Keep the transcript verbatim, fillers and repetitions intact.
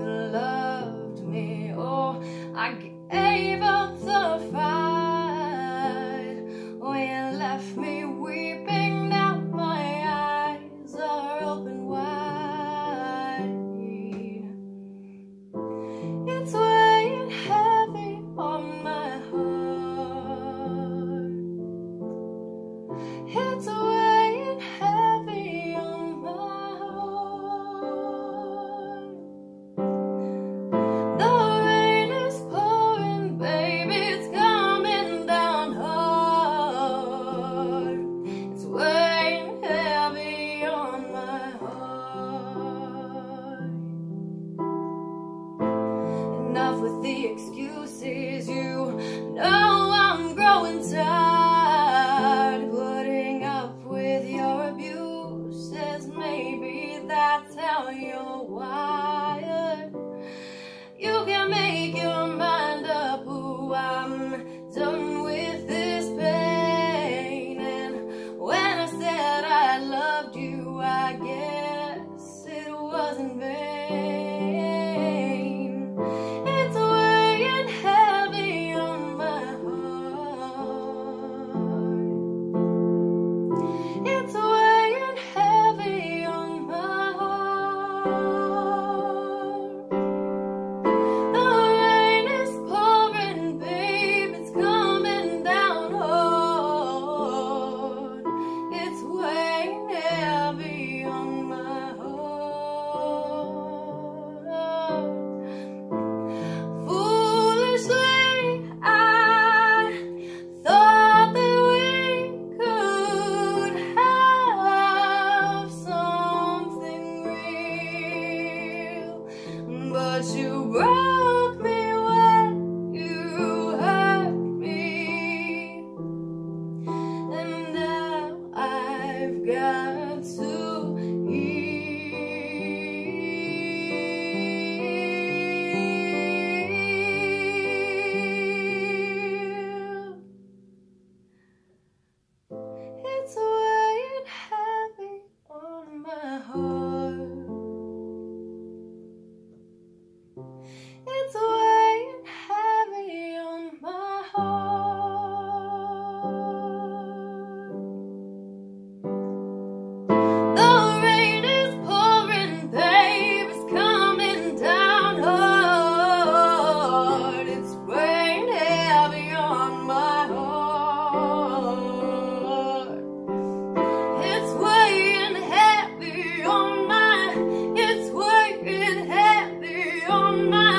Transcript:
loved me. Oh, I gave up the fight when you left me weeping. Now my eyes are open wide. It's weighing heavy on my heart. It's weighing heavy on my heart. The rain is pouring, baby, it's coming down hard. It's weighing heavy on my heart. Enough with the excuses, you know I'm growing tired of putting up with your abuses. Maybe that's how you're wired. You can make your mind up, ooh, I'm done with this pain. And when I said I loved you, I guess it wasn't vain. It's weighing heavy on my heart. It's weighing heavy on my heart. The rain is pouring, babe, it's coming down hard. It's weighing heavy on my heart. Foolishly, I thought that we could have something real, but you broke me when you hurt me, and now I've got to heal. It's weighing heavy on my heart. It's weighing heavy on my heart. The rain is pouring, babe, it's coming down hard. It's weighing heavy on my heart. It's weighing heavy on my, it's weighing heavy on my